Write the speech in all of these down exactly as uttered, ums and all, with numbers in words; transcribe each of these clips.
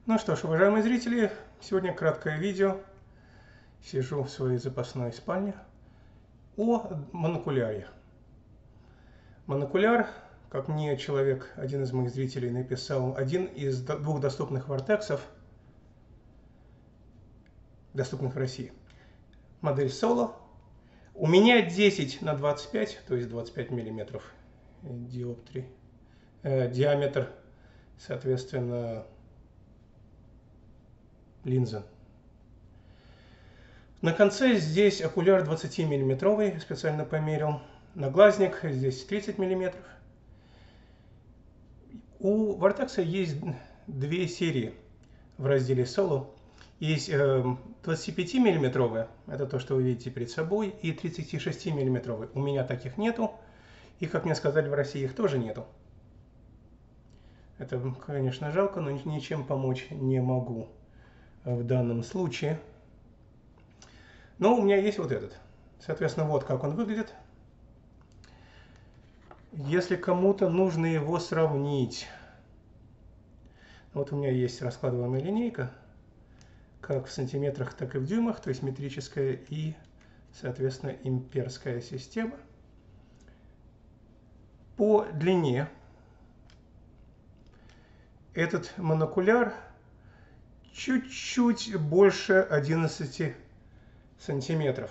Ну что ж, уважаемые зрители, сегодня краткое видео. Сижу в своей запасной спальне о монокуляре. Монокуляр, как мне человек, один из моих зрителей написал, один из двух доступных вортексов, доступных в России. Модель Solo. У меня десять на двадцать пять, то есть двадцать пять миллиметров диоптрий, э, диаметр, соответственно, линзы. На конце здесь окуляр двадцатимиллиметровый, специально померил. Наглазник здесь тридцать миллиметров. У Vortex есть две серии в разделе Solo. Есть двадцатипятимиллиметровая, это то, что вы видите перед собой, и тридцатишестимиллиметровая. У меня таких нету, и, как мне сказали, в России их тоже нету. Это, конечно, жалко, но ничем помочь не могу в данном случае. Но у меня есть вот этот. Соответственно, вот как он выглядит. Если кому-то нужно его сравнить, вот у меня есть раскладываемая линейка, как в сантиметрах, так и в дюймах, то есть метрическая и, соответственно, имперская система. По длине этот монокуляр чуть-чуть больше одиннадцати сантиметров.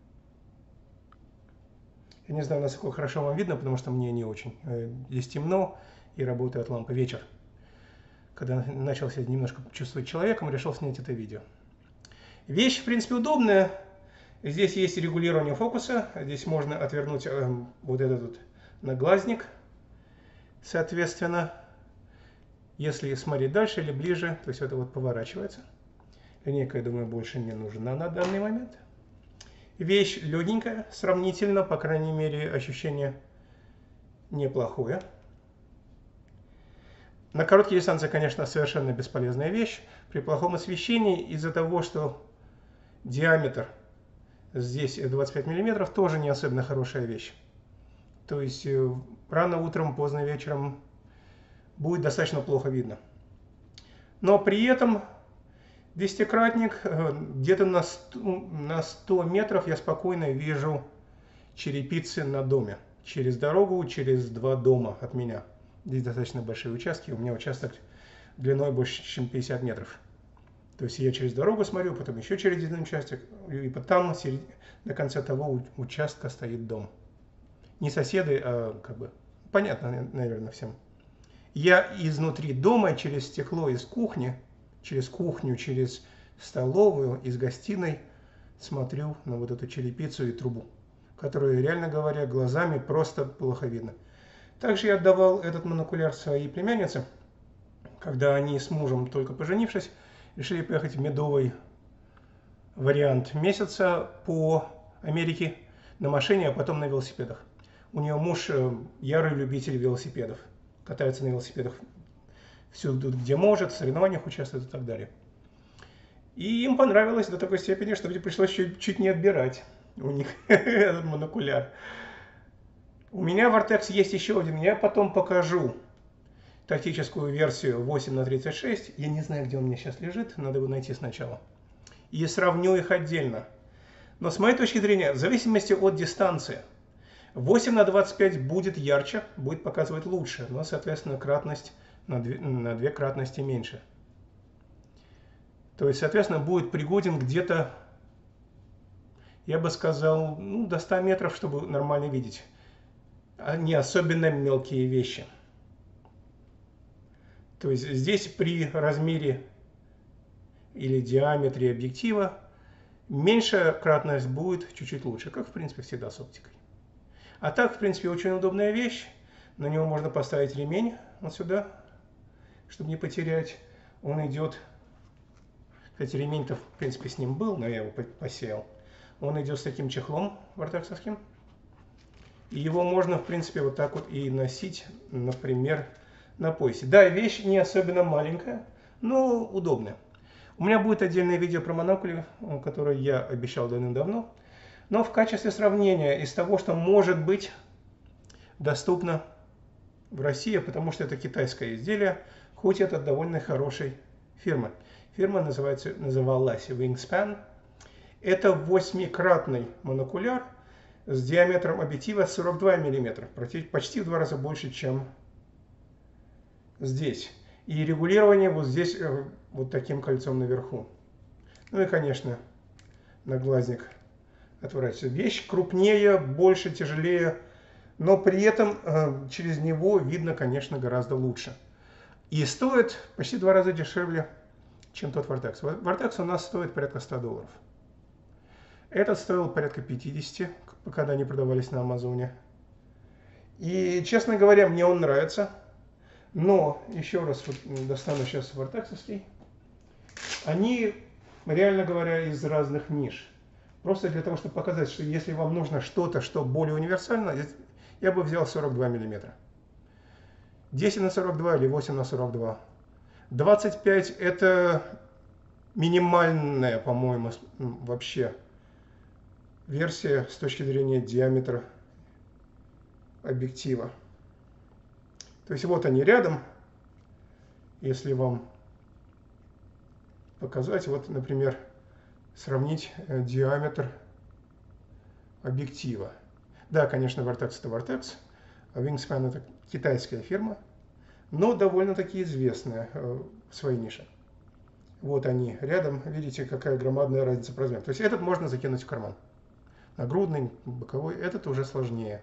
Я не знаю, насколько хорошо вам видно, потому что мне не очень. Здесь темно и работает лампа. Вечер. Когда начал себя немножко чувствовать человеком, решил снять это видео. Вещь, в принципе, удобная. Здесь есть регулирование фокуса. Здесь можно отвернуть э, вот этот вот наглазник. Соответственно, если смотреть дальше или ближе, то есть это вот поворачивается. Линейка, я думаю, больше не нужна на данный момент. Вещь легенькая, сравнительно, по крайней мере, ощущение неплохое. На короткие дистанции, конечно, совершенно бесполезная вещь. При плохом освещении, из-за того, что диаметр здесь двадцать пять миллиметров, тоже не особенно хорошая вещь. То есть рано утром, поздно вечером будет достаточно плохо видно. Но при этом десятикратник, где-то на сто метров я спокойно вижу черепицы на доме. Через дорогу, через два дома от меня. Здесь достаточно большие участки. У меня участок длиной больше, чем пятьдесят метров. То есть я через дорогу смотрю, потом еще через один участок. И потом до конца того участка стоит дом. Не соседы, а как бы понятно, наверное, всем. Я изнутри дома через стекло из кухни, через кухню, через столовую, из гостиной смотрю на вот эту черепицу и трубу, которую, реально говоря, глазами просто плохо видно. Также я отдавал этот монокуляр своей племяннице, когда они с мужем, только поженившись, решили поехать в медовый вариант месяца по Америке на машине, а потом на велосипедах. У нее муж ярый любитель велосипедов, катается на велосипедах всюду, где может, в соревнованиях участвует и так далее. И им понравилось до такой степени, что пришлось чуть, чуть не отбирать у них этот монокуляр. У меня Vortex есть еще один, я потом покажу тактическую версию восемь на тридцать шесть. Я не знаю, где он у меня сейчас лежит, надо его найти сначала. И сравню их отдельно. Но с моей точки зрения, в зависимости от дистанции, восемь на двадцать пять будет ярче, будет показывать лучше, но, соответственно, кратность на две, на две кратности меньше. То есть, соответственно, будет пригоден где-то, я бы сказал, ну, до ста метров, чтобы нормально видеть. А не особенно мелкие вещи. То есть здесь при размере или диаметре объектива меньшая кратность будет чуть-чуть лучше, как в принципе всегда с оптикой. А так, в принципе, очень удобная вещь. На него можно поставить ремень вот сюда, чтобы не потерять. Он идет, кстати, ремень-то в принципе с ним был, но я его посеял. Он идет с таким чехлом вортексовским. И его можно, в принципе, вот так вот и носить, например, на поясе. Да, вещь не особенно маленькая, но удобная. У меня будет отдельное видео про монокули, которое я обещал давным-давно. Но в качестве сравнения из того, что может быть доступно в России, потому что это китайское изделие, хоть это довольно хорошей фирмы. Фирма называется, называлась Wingspan. Это восьмикратный монокуляр с диаметром объектива сорок два миллиметра, почти в два раза больше, чем здесь. И регулирование вот здесь, вот таким кольцом наверху. Ну и, конечно, наглазник отворачивается. Вещь крупнее, больше, тяжелее, но при этом э, через него видно, конечно, гораздо лучше. И стоит почти в два раза дешевле, чем тот Vortex. Vortex у нас стоит порядка ста долларов. Этот стоил порядка пятидесяти, когда они продавались на Амазоне. И, честно говоря, мне он нравится. Но, еще раз вот достану сейчас Vortex-овский. Они, реально говоря, из разных ниш. Просто для того, чтобы показать, что если вам нужно что-то, что более универсально, я бы взял сорок два миллиметра. десять на сорок два или восемь на сорок два. двадцать пять это минимальная, по-моему, вообще версия с точки зрения диаметра объектива. То есть вот они рядом. Если вам показать, вот, например, сравнить э, диаметр объектива. Да, конечно, Vortex это Vortex, а Wingspan это китайская фирма, но довольно-таки известная э, в своей нише. Вот они рядом, видите, какая громадная разница по размеру. То есть этот можно закинуть в карман. Нагрудный, боковой, этот уже сложнее.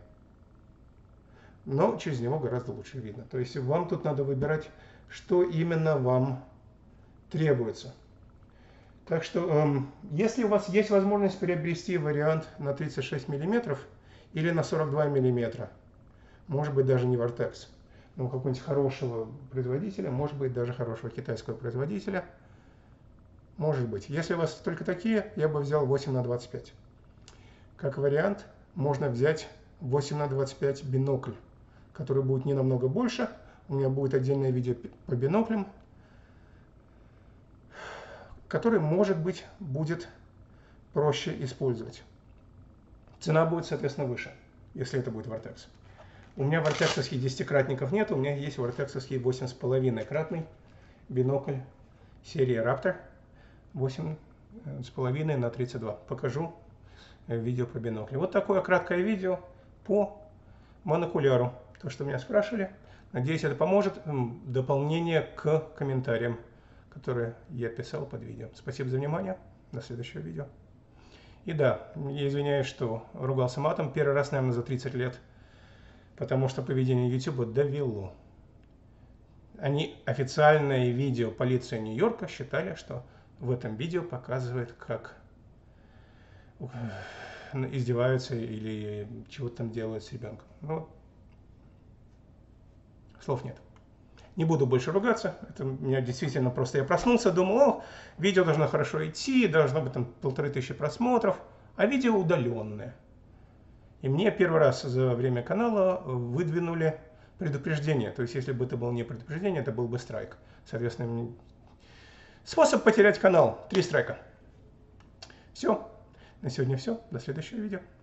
Но через него гораздо лучше видно. То есть вам тут надо выбирать, что именно вам требуется. Так что, эм, если у вас есть возможность приобрести вариант на тридцать шесть миллиметров или на сорок два миллиметра, может быть даже не Vortex, но какого-нибудь хорошего производителя, может быть даже хорошего китайского производителя, может быть. Если у вас только такие, я бы взял восемь на двадцать пять. Как вариант, можно взять восемь на двадцать пять бинокль, который будет не намного больше. У меня будет отдельное видео по биноклям, который, может быть, будет проще использовать. Цена будет, соответственно, выше, если это будет Vortex. У меня вортексовских десятикратников нет, у меня есть вортексовский восемь с половиной кратный бинокль серии Raptor восемь с половиной на тридцать два. Покажу видео про бинокли. Вот такое краткое видео по монокуляру. То, что меня спрашивали. Надеюсь, это поможет. Дополнение к комментариям, которые я писал под видео. Спасибо за внимание. До следующего видео. И да, я извиняюсь, что ругался матом первый раз, наверное, за тридцать лет. Потому что поведение YouTube довело. Они, официальное видео полиции Нью-Йорка, считали, что в этом видео показывает, как издеваются или чего-то там делают с ребенком. Ну, слов нет. Не буду больше ругаться. Это у меня действительно просто я проснулся, думал, о, видео должно хорошо идти, должно быть там полторы тысячи просмотров, а видео удаленное. И мне первый раз за время канала выдвинули предупреждение. То есть, если бы это было не предупреждение, это был бы страйк. Соответственно, способ потерять канал. Три страйка. Все. На сегодня все. До следующего видео.